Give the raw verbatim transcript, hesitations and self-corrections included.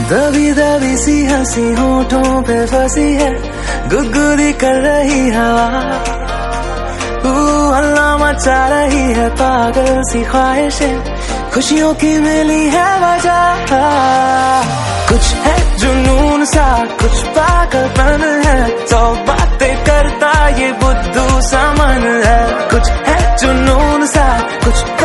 दबी दबी सी हंसी होठों पे फंसी है, गुदगुदी कर रही हवा, हल्ला मचा रही है पागल सी ख्वाहिशें, खुशियों की मिली है वजह। कुछ है जुनून सा, कुछ पागलपन है, सौ बातें करता ये बुद्धू सा मन है। कुछ है जुनून सा, कुछ